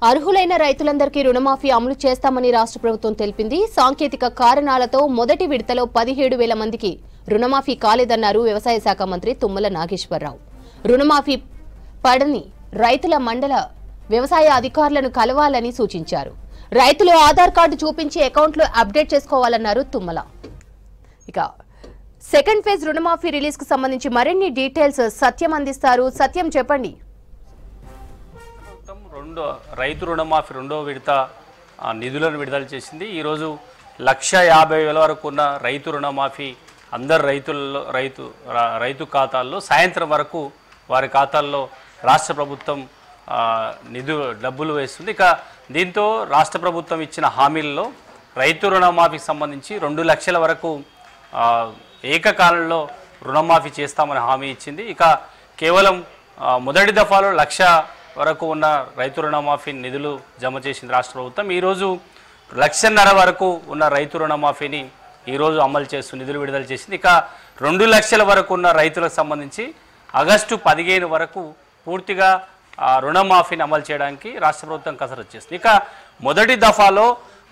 అర్హులైన రైతులందరికీ రుణమాఫీ అమలు చేస్తామని రాష్ట్ర ప్రభుత్వం తెలిపింది. సాంకేతిక కారణాలతో మొదటి విడతలో 17,000 మందికి రుణమాఫీ కాలేదన్నారు వ్యవసాయ శాఖ మంత్రి తుమ్మల నాగేశ్వరరావు. రుణమాఫీ పడని రైతుల మండల వ్యవసాయ అధికారులను కలవాలని సూచించారు. రైతులు ఆధార్ కార్డు చూపించి అకౌంట్లో అప్డేట్ చేసుకోవాలన్నారు తుమ్మల. ఇక సెకండ్ ఫేజ్ రుణమాఫీ రిలీజ్ కు సంబంధించి మరిన్ని డీటెయిల్స్ సత్యం అందిస్తారు. సత్యం, చెప్పండి. రైతు రుణమాఫీ రెండో విడత నిధులను విడుదల చేసింది. ఈరోజు 1,50,000 వరకు ఉన్న రైతు రుణమాఫీ అందరు రైతు ఖాతాల్లో సాయంత్రం వరకు వారి ఖాతాల్లో రాష్ట్ర ప్రభుత్వం డబ్బులు వేస్తుంది. ఇక దీంతో రాష్ట్ర ప్రభుత్వం ఇచ్చిన హామీల్లో రైతు రుణమాఫీకి సంబంధించి 2 లక్షల వరకు ఏకకాలంలో రుణమాఫీ చేస్తామని హామీ ఇచ్చింది. ఇక కేవలం మొదటి దఫాలో 1,00,000 వరకు ఉన్న రైతు రుణమాఫీ నిధులు జమ చేసింది రాష్ట్ర ప్రభుత్వం. ఈరోజు 1,50,000 వరకు ఉన్న రైతు రుణమాఫీని ఈరోజు అమలు చేస్తూ నిధులు విడుదల చేసింది. ఇక 2 లక్షల వరకు ఉన్న రైతులకు సంబంధించి ఆగస్టు 15 వరకు పూర్తిగా రుణమాఫీని అమలు చేయడానికి రాష్ట్ర ప్రభుత్వం కసరత్తు చేస్తుంది. ఇక మొదటి దఫాలో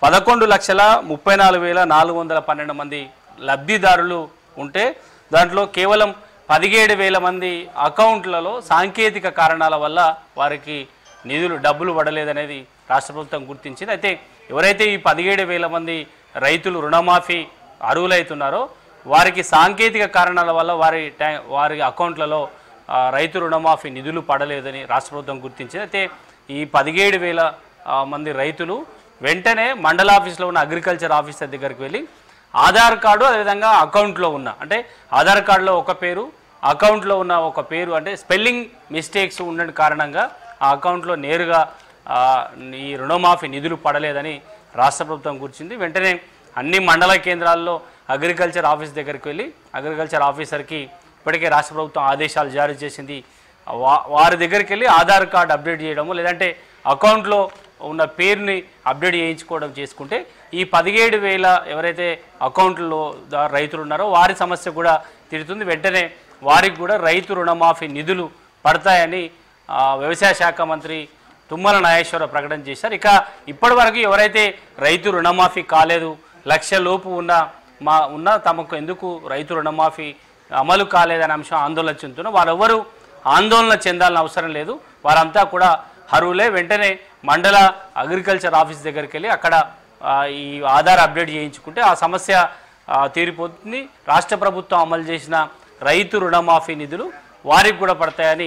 11,34,412 మంది లబ్ధిదారులు ఉంటే దాంట్లో కేవలం 17,000 మంది అకౌంట్లలో సాంకేతిక కారణాల వల్ల వారికి డబ్బులు పడలేదనేది రాష్ట్ర ప్రభుత్వం గుర్తించింది. అయితే ఎవరైతే ఈ 17,000 మంది రైతులు రుణమాఫీ అర్హులైతున్నారో వారికి సాంకేతిక కారణాల వల్ల వారి అకౌంట్లలో రైతు రుణమాఫీ నిధులు పడలేదని రాష్ట్ర ప్రభుత్వం గుర్తించింది. అయితే ఈ 17,000 మంది రైతులు వెంటనే మండల ఆఫీస్లో ఉన్న అగ్రికల్చర్ ఆఫీసర్ దగ్గరికి వెళ్ళి ఆధార్ కార్డు అదేవిధంగా అకౌంట్లో ఉన్న అంటే ఆధార్ కార్డులో ఒక పేరు అకౌంట్లో ఉన్న ఒక పేరు అంటే స్పెల్లింగ్ మిస్టేక్స్ ఉన్న కారణంగా ఆ అకౌంట్లో నేరుగా ఈ రుణమాఫీ నిధులు పడలేదని రాష్ట్ర ప్రభుత్వం గుర్తించింది. వెంటనే అన్ని మండల కేంద్రాల్లో అగ్రికల్చర్ ఆఫీస్ దగ్గరికి వెళ్ళి అగ్రికల్చర్ ఆఫీసర్కి ఇప్పటికే రాష్ట్ర ప్రభుత్వం ఆదేశాలు జారీ చేసింది. వారి దగ్గరికి వెళ్ళి ఆధార్ కార్డు అప్డేట్ చేయడము లేదంటే అకౌంట్లో ఉన్న పేరుని అప్డేట్ చేయించుకోవడం చేసుకుంటే ఈ 17,000 ఎవరైతే అకౌంట్లో రైతులు ఉన్నారో వారి సమస్య కూడా తీరుతుంది. వెంటనే వారికి కూడా రైతు రుణమాఫీ నిధులు పడతాయని వ్యవసాయ శాఖ మంత్రి తుమ్మల నాగేశ్వరరావు ప్రకటన చేశారు. ఇక ఇప్పటి వరకు ఎవరైతే రైతు రుణమాఫీ కాలేదు 1,00,000 లోపు ఉన్న తమకు ఎందుకు రైతు రుణమాఫీ అమలు కాలేదనే అంశం ఆందోళన చెందుతున్నారు. వారెవరూ ఆందోళన చెందాలని అవసరం లేదు. వారంతా కూడా అర్హులే. వెంటనే మండల అగ్రికల్చర్ ఆఫీస్ దగ్గరికి వెళ్ళి అక్కడ ఈ ఆధార్ అప్డేట్ చేయించుకుంటే ఆ సమస్య తీరిపోతుంది. రాష్ట్ర ప్రభుత్వం అమలు చేసిన రైతు రుణమాఫీ నిధులు వారికి కూడా పడతాయని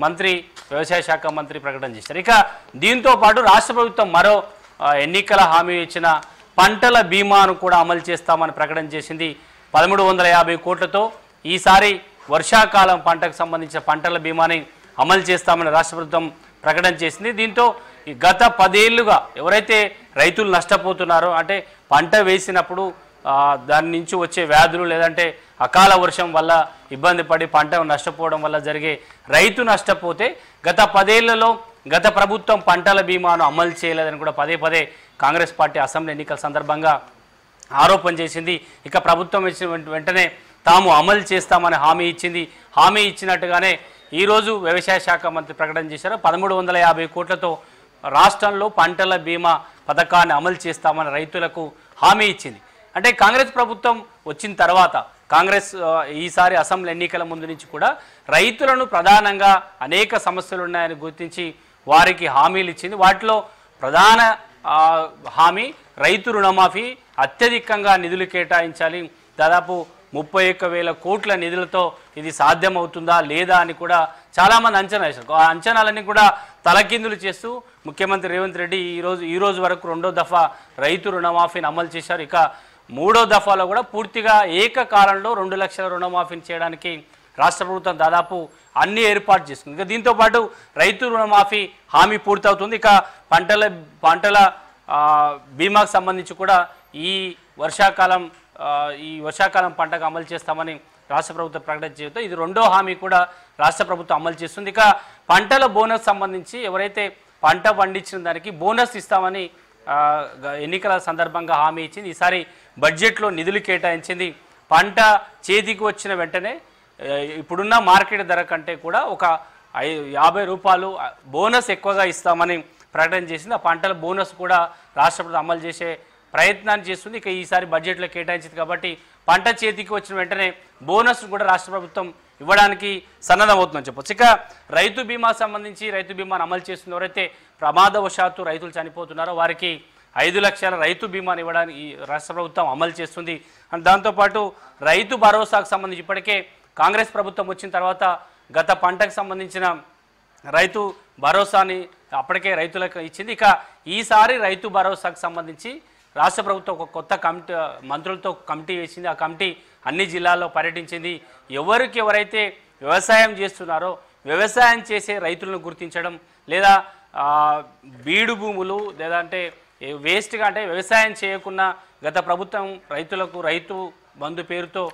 వ్యవసాయ శాఖ మంత్రి ప్రకటన చేశారు. ఇక దీంతో పాటు రాష్ట్ర ప్రభుత్వం మరో ఎన్నికల హామీ ఇచ్చిన పంటల బీమాను కూడా అమలు చేస్తామని ప్రకటన చేసింది. 1,350 కోట్లతో ఈసారి వర్షాకాలం పంటకు సంబంధించిన పంటల బీమాని అమలు చేస్తామని రాష్ట్ర ప్రభుత్వం ప్రకటన చేసింది. దీంతో గత 10 ఏళ్లుగా ఎవరైతే రైతులు నష్టపోతున్నారో అంటే పంట వేసినప్పుడు దాని నుంచి వచ్చే వ్యాధులు లేదంటే అకాల వర్షం వల్ల ఇబ్బంది పడి పంట నష్టపోవడం వల్ల జరిగే రైతు నష్టపోతే గత 10 ఏళ్లలో గత ప్రభుత్వం పంటల బీమాను అమలు చేయలేదని కూడా పదే కాంగ్రెస్ పార్టీ అసెంబ్లీ ఎన్నికల సందర్భంగా ఆరోపణ చేసింది. ఇక ప్రభుత్వం ఇచ్చిన వెంటనే తాము అమలు చేస్తామని హామీ ఇచ్చింది. హామీ ఇచ్చినట్టుగానే ఈరోజు వ్యవసాయ శాఖ మంత్రి ప్రకటన చేశారు. 1,350 కోట్లతో రాష్ట్రంలో పంటల బీమా పథకాన్ని అమలు చేస్తామని రైతులకు హామీ ఇచ్చింది. అంటే కాంగ్రెస్ ప్రభుత్వం వచ్చిన తర్వాత కాంగ్రెస్ ఈసారి అసెంబ్లీ ఎన్నికల ముందు నుంచి కూడా రైతులను ప్రధానంగా అనేక సమస్యలు ఉన్నాయని గుర్తించి వారికి హామీలు ఇచ్చింది. వాటిలో ప్రధాన హామీ రైతు రుణమాఫీ అత్యధికంగా నిధులు కేటాయించాలి. దాదాపు 31,000 కోట్ల నిధులతో ఇది సాధ్యమవుతుందా లేదా అని కూడా చాలామంది అంచనా వేశారు. ఆ అంచనాలన్నీ కూడా తలకిందులు చేస్తూ ముఖ్యమంత్రి రేవంత్ రెడ్డి ఈ రోజు వరకు 2వ దఫా రైతు రుణమాఫీని అమలు చేశారు. ఇక 3వ దఫాలో కూడా పూర్తిగా ఏకకాలంలో 2 లక్షల రుణమాఫీని చేయడానికి రాష్ట్ర ప్రభుత్వం దాదాపు అన్ని ఏర్పాటు చేస్తుంది. ఇక దీంతో పాటు రైతు రుణమాఫీ హామీ పూర్తవుతుంది. ఇక పంటల బీమాకు సంబంధించి కూడా ఈ వర్షాకాలం పంటకు అమలు చేస్తామని రాష్ట్ర ప్రభుత్వం ప్రకటన చేయడంతో ఇది 2వ హామీ కూడా రాష్ట్ర ప్రభుత్వం అమలు చేస్తుంది. ఇక పంటల బోనస్ సంబంధించి ఎవరైతే పంట పండించిన దానికి బోనస్ ఇస్తామని ఎన్నికల సందర్భంగా హామీ ఇచ్చింది. ఈసారి బడ్జెట్లో నిధులు కేటాయించింది. పంట చేతికి వచ్చిన వెంటనే ఇప్పుడున్న మార్కెట్ ధర కంటే కూడా ఒక 50 రూపాయలు బోనస్ ఎక్కువగా ఇస్తామని ప్రకటన చేసింది. ఆ పంటల బోనస్ కూడా రాష్ట్ర ప్రభుత్వం అమలు చేసే ప్రయత్నాన్ని చేస్తుంది. ఇక ఈసారి బడ్జెట్లో కేటాయించింది కాబట్టి పంట చేతికి వచ్చిన వెంటనే బోనస్ కూడా రాష్ట్ర ప్రభుత్వం ఇవ్వడానికి సన్నద్ధమవుతుందని చెప్పొచ్చు. ఇక రైతు బీమా సంబంధించి రైతు బీమాను అమలు చేస్తున్న ఎవరైతే ప్రమాదవశాత్తు రైతులు చనిపోతున్నారో వారికి 5 లక్షల రైతు బీమాను ఇవ్వడానికి ఈ రాష్ట్ర ప్రభుత్వం అమలు చేస్తుంది. అండ్ దాంతోపాటు రైతు భరోసాకు సంబంధించి ఇప్పటికే కాంగ్రెస్ ప్రభుత్వం వచ్చిన తర్వాత గత పంటకు సంబంధించిన రైతు భరోసాని అప్పటికే రైతులకు ఇచ్చింది. ఇక ఈసారి రైతు భరోసాకు సంబంధించి రాష్ట్ర ప్రభుత్వం ఒక కొత్త కమిటీ మంత్రులతో కమిటీ వేసింది. ఆ కమిటీ అన్ని జిల్లాల్లో పర్యటించింది. ఎవరైతే వ్యవసాయం చేస్తున్నారో వ్యవసాయం చేసే రైతులను గుర్తించడం, లేదా బీడు భూములు లేదంటే వేస్ట్గా అంటే వ్యవసాయం చేయకుండా గత ప్రభుత్వం రైతులకు రైతు బంధు పేరుతో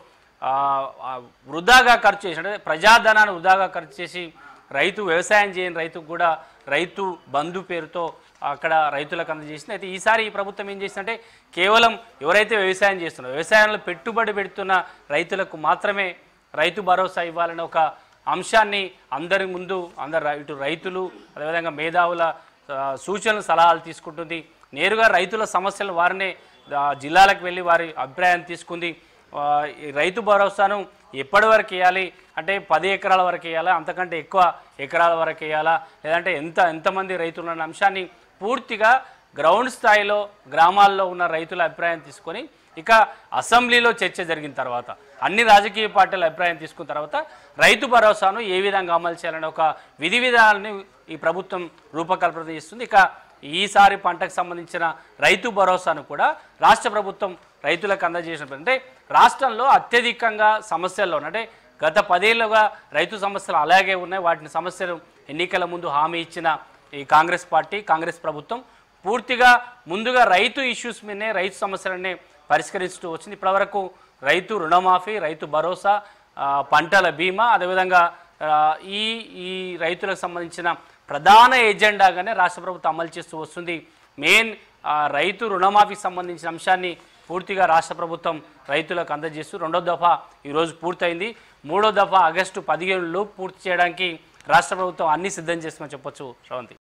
వృధాగా ఖర్చు చేసి అంటే ప్రజాధనాన్ని వృధాగా ఖర్చు చేసి రైతు వ్యవసాయం చేయని రైతుకు కూడా రైతు బంధు పేరుతో అక్కడ రైతులకు అందజేసింది. అయితే ఈసారి ఈ ప్రభుత్వం ఏం చేసిందంటే కేవలం ఎవరైతే వ్యవసాయం చేస్తున్నారో వ్యవసాయంలో పెట్టుబడి పెడుతున్న రైతులకు మాత్రమే రైతు భరోసా ఇవ్వాలనే ఒక అంశాన్ని అందరి ముందు ఇటు రైతులు అదేవిధంగా మేధావుల సూచనలు సలహాలు తీసుకుంటుంది. నేరుగా రైతుల సమస్యలు వారినే జిల్లాలకు వెళ్ళి వారి అభిప్రాయాన్ని తీసుకుంది. రైతు భరోసాను ఎప్పటి వరకు వేయాలి అంటే 10 ఎకరాల వరకు వేయాలా, అంతకంటే ఎక్కువ ఎకరాల వరకు వేయాలా, లేదంటే ఎంతమంది రైతులు అన్న అంశాన్ని పూర్తిగా గ్రౌండ్ స్థాయిలో గ్రామాల్లో ఉన్న రైతుల అభిప్రాయం తీసుకొని ఇక అసెంబ్లీలో చర్చ జరిగిన తర్వాత అన్ని రాజకీయ పార్టీల అభిప్రాయం తీసుకున్న తర్వాత రైతు భరోసాను ఏ విధంగా అమలు చేయాలనే ఒక విధి విధానాన్ని ఈ ప్రభుత్వం రూపకల్పన చేస్తుంది. ఇక ఈసారి పంటకు సంబంధించిన రైతు భరోసాను కూడా రాష్ట్ర ప్రభుత్వం రైతులకు అందజేసినప్పుడు అంటే రాష్ట్రంలో అత్యధికంగా సమస్యల్లో అంటే గత 10 ఏళ్లుగా రైతు సమస్యలు అలాగే ఉన్నాయి. వాటిని సమస్యలు ఎన్నికల ముందు హామీ ఇచ్చిన ఈ కాంగ్రెస్ పార్టీ కాంగ్రెస్ ప్రభుత్వం పూర్తిగా ముందుగా రైతు ఇష్యూస్ మీదనే రైతు సమస్యలనే పరిష్కరిస్తూ వచ్చింది. ఇప్పటివరకు రైతు రుణమాఫీ, రైతు భరోసా, పంటల బీమా అదేవిధంగా ఈ రైతులకు సంబంధించిన ప్రధాన ఎజెండాగానే రాష్ట్ర ప్రభుత్వం అమలు చేస్తూ వస్తుంది. మెయిన్ రైతు రుణమాఫీకి సంబంధించిన అంశాన్ని పూర్తిగా రాష్ట్ర ప్రభుత్వం రైతులకు అందజేస్తూ 2వ దఫా ఈరోజు పూర్తయింది. 3వ దఫా ఆగస్టు 15 లోపు పూర్తి చేయడానికి రాష్ట్ర ప్రభుత్వం అన్ని సిద్ధం చేస్తుందని చెప్పొచ్చు. శ్రవంతి.